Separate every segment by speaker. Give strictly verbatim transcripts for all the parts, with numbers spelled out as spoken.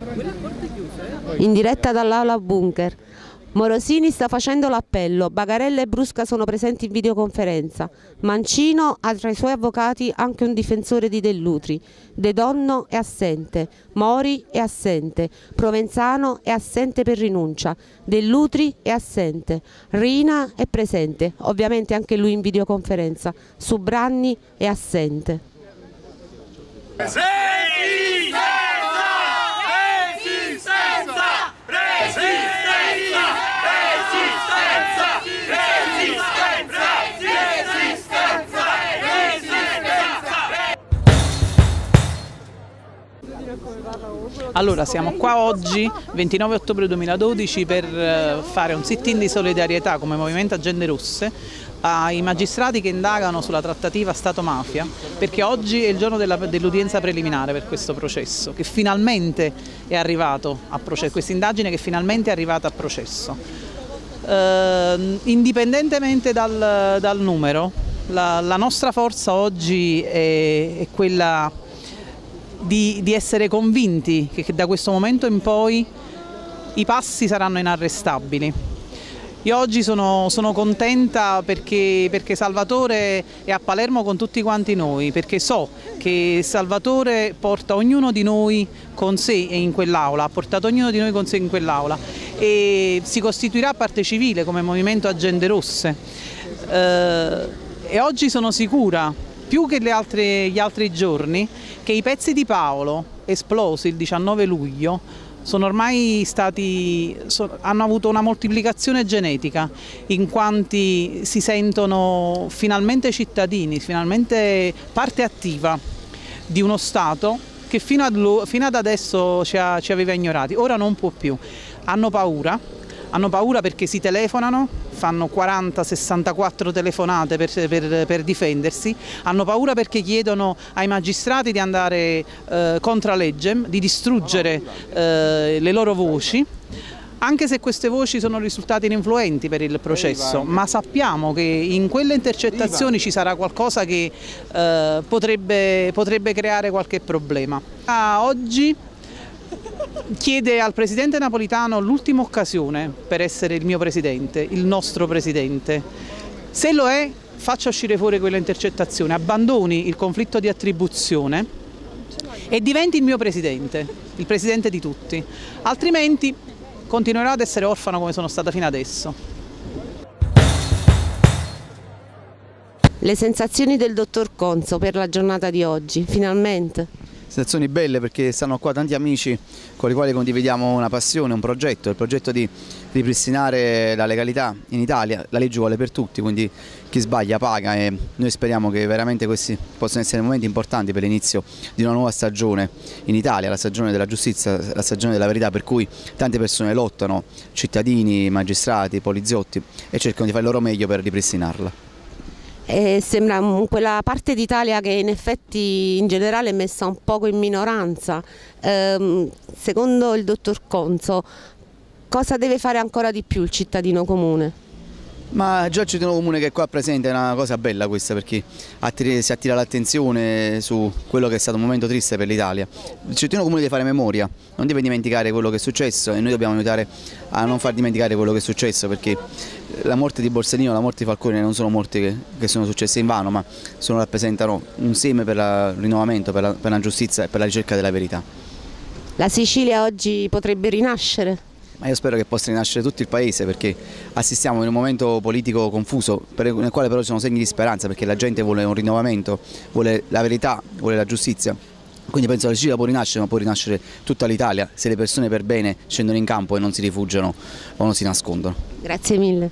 Speaker 1: In diretta dall'aula bunker. Morosini sta facendo l'appello, Bagarella e Brusca sono presenti in videoconferenza. Mancino ha tra i suoi avvocati anche un difensore di Dell'Utri. De Donno è assente, Mori è assente, Provenzano è assente per rinuncia, Dell'Utri è assente, Rina è presente, ovviamente anche lui in videoconferenza, Subranni è assente.
Speaker 2: Resistenza! Resistenza! Resistenza!
Speaker 3: Allora, siamo qua oggi, ventinove ottobre duemiladodici, per fare un sit-in di solidarietà come Movimento Agende Rosse ai magistrati che indagano sulla trattativa Stato-mafia, perché oggi è il giorno dell'udienza preliminare per questo processo, che finalmente è arrivato a processo, questa indagine che finalmente è arrivata a processo. Eh, indipendentemente dal, dal numero, la, la nostra forza oggi è, è quella Di, di essere convinti che, che da questo momento in poi i passi saranno inarrestabili. Io oggi sono, sono contenta perché, perché Salvatore è a Palermo con tutti quanti noi, perché so che Salvatore porta ognuno di noi con sé in quell'aula, ha portato ognuno di noi con sé in quell'aula e si costituirà parte civile come Movimento Agende Rosse. Eh, e oggi sono sicura, più che le altre, gli altri giorni, che i pezzi di Paolo esplosi il diciannove luglio sono ormai stati, so, hanno avuto una moltiplicazione genetica, in quanti si sentono finalmente cittadini, finalmente parte attiva di uno Stato che fino ad, fino ad adesso ci, ha, ci aveva ignorati. Ora non può più, hanno paura, hanno paura perché si telefonano, fanno quaranta sessantaquattro telefonate per, per, per difendersi, hanno paura perché chiedono ai magistrati di andare eh, contra legge, di distruggere eh, le loro voci, anche se queste voci sono risultate ininfluenti per il processo, ma sappiamo che in quelle intercettazioni ci sarà qualcosa che eh, potrebbe, potrebbe creare qualche problema. Ah, oggi chiede al presidente Napolitano l'ultima occasione per essere il mio presidente, il nostro presidente. Se lo è, faccia uscire fuori quella intercettazione, abbandoni il conflitto di attribuzione e diventi il mio presidente, il presidente di tutti. Altrimenti continuerò ad essere orfano come sono stata fino adesso.
Speaker 1: Le sensazioni del dottor Conso per la giornata di oggi, finalmente?
Speaker 4: Sensazioni belle perché stanno qua tanti amici con i quali condividiamo una passione, un progetto, il progetto di ripristinare la legalità in Italia. La legge vuole per tutti, quindi chi sbaglia paga e noi speriamo che veramente questi possano essere momenti importanti per l'inizio di una nuova stagione in Italia, la stagione della giustizia, la stagione della verità, per cui tante persone lottano, cittadini, magistrati, poliziotti, e cercano di fare il loro meglio per ripristinarla.
Speaker 1: E sembra quella parte d'Italia che in effetti in generale è messa un poco in minoranza. Ehm, secondo il dottor Conso, cosa deve fare ancora di più il cittadino comune?
Speaker 4: Ma già il cittadino comune che è qua presente è una cosa bella questa, perché si attira l'attenzione su quello che è stato un momento triste per l'Italia. Il cittadino comune deve fare memoria, non deve dimenticare quello che è successo e noi dobbiamo aiutare a non far dimenticare quello che è successo, perché la morte di Borsellino, la morte di Falcone non sono morti che, che sono successe in vano, ma sono, rappresentano un seme per il rinnovamento, per la, per la giustizia e per la ricerca della verità.
Speaker 1: La Sicilia oggi potrebbe rinascere?
Speaker 4: Ma io spero che possa rinascere tutto il Paese, perché assistiamo in un momento politico confuso, nel quale però ci sono segni di speranza, perché la gente vuole un rinnovamento, vuole la verità, vuole la giustizia. Quindi penso che la Sicilia può rinascere, ma può rinascere tutta l'Italia se le persone per bene scendono in campo e non si rifugiano o non si nascondono.
Speaker 1: Grazie mille.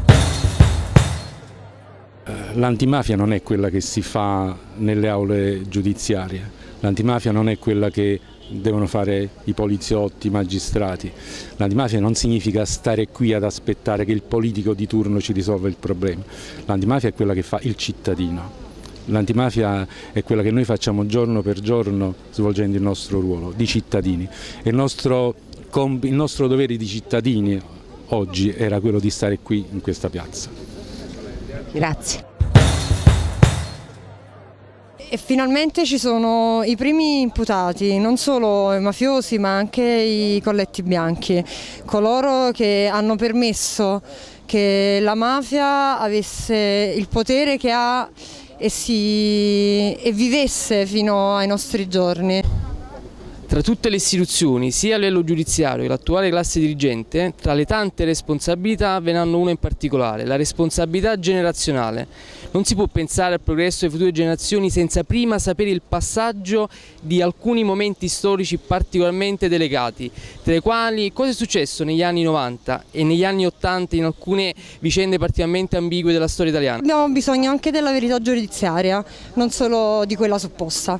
Speaker 5: L'antimafia non è quella che si fa nelle aule giudiziarie, l'antimafia non è quella che devono fare i poliziotti, i magistrati. L'antimafia non significa stare qui ad aspettare che il politico di turno ci risolva il problema. L'antimafia è quella che fa il cittadino. L'antimafia è quella che noi facciamo giorno per giorno svolgendo il nostro ruolo di cittadini. E il nostro, il nostro dovere di cittadini oggi era quello di stare qui in questa piazza.
Speaker 1: Grazie.
Speaker 6: E finalmente ci sono i primi imputati, non solo i mafiosi ma anche i colletti bianchi, coloro che hanno permesso che la mafia avesse il potere che ha e, si, e vivesse fino ai nostri giorni.
Speaker 7: Tra tutte le istituzioni, sia a livello giudiziario che l'attuale classe dirigente, tra le tante responsabilità ve ne hanno una in particolare, la responsabilità generazionale. Non si può pensare al progresso delle future generazioni senza prima sapere il passaggio di alcuni momenti storici particolarmente delicati, tra i quali cosa è successo negli anni novanta e negli anni ottanta in alcune vicende particolarmente ambigue della storia italiana.
Speaker 6: Abbiamo bisogno anche della verità giudiziaria, non solo di quella supposta.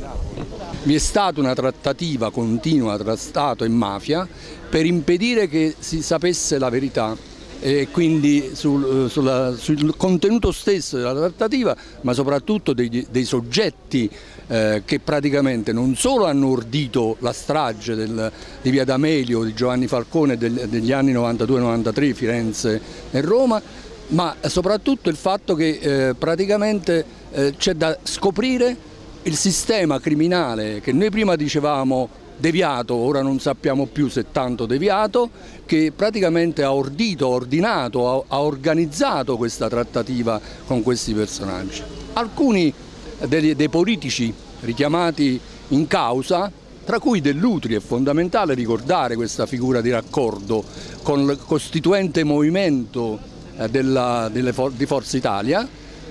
Speaker 8: Vi è stata una trattativa continua tra Stato e mafia per impedire che si sapesse la verità e quindi sul, sulla, sul contenuto stesso della trattativa, ma soprattutto dei, dei soggetti eh, che praticamente non solo hanno ordito la strage del, di Via D'Amelio, di Giovanni Falcone del, degli anni novantadue novantatré, Firenze e Roma, ma soprattutto il fatto che eh, praticamente eh, c'è da scoprire il sistema criminale che noi prima dicevamo deviato, ora non sappiamo più se tanto deviato, che praticamente ha ordito, ordinato, ha organizzato questa trattativa con questi personaggi. Alcuni dei, dei politici richiamati in causa, tra cui Dell'Utri, è fondamentale ricordare questa figura di raccordo con il costituente movimento della, delle, di Forza Italia,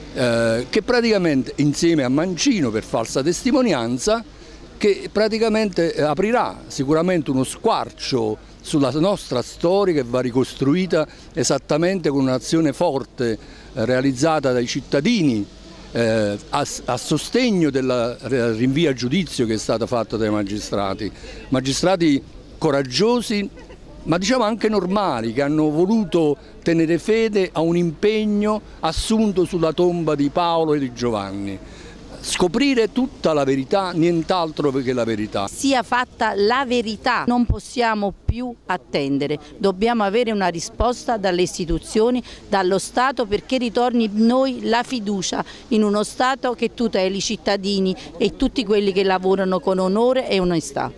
Speaker 8: Eh, che praticamente insieme a Mancino per falsa testimonianza, che praticamente aprirà sicuramente uno squarcio sulla nostra storia che va ricostruita esattamente con un'azione forte eh, realizzata dai cittadini eh, a, a sostegno del rinvio a giudizio che è stato fatto dai magistrati, magistrati coraggiosi ma diciamo anche normali, che hanno voluto tenere fede a un impegno assunto sulla tomba di Paolo e di Giovanni. Scoprire tutta la verità, nient'altro che la verità.
Speaker 9: Sia fatta la verità, non possiamo più attendere, dobbiamo avere una risposta dalle istituzioni, dallo Stato, perché ritorni in noi la fiducia in uno Stato che tuteli i cittadini e tutti quelli che lavorano con onore e onestà.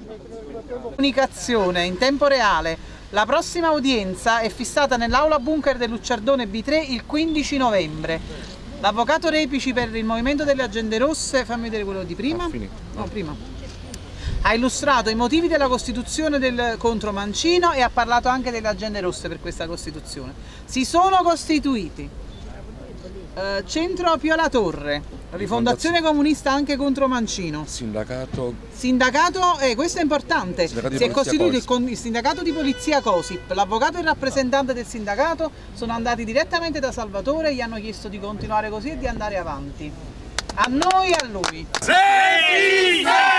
Speaker 3: Comunicazione in tempo reale. La prossima udienza è fissata nell'aula bunker del Lucciardone B tre il quindici novembre. L'avvocato Repici per il Movimento delle Agende Rosse, fammi vedere quello di prima. No, prima. Ha illustrato i motivi della costituzione del contro Mancino e ha parlato anche delle Agende Rosse per questa costituzione. Si sono costituiti eh, Centro Pio La Torre, Rifondazione Comunista anche contro Mancino.
Speaker 10: Sindacato.
Speaker 3: Sindacato, eh, questo è importante, si è costituito il, il sindacato di polizia COSIP, l'avvocato e il rappresentante del sindacato sono andati direttamente da Salvatore e gli hanno chiesto di continuare così e di andare avanti. A noi e a lui.
Speaker 2: Resistenza!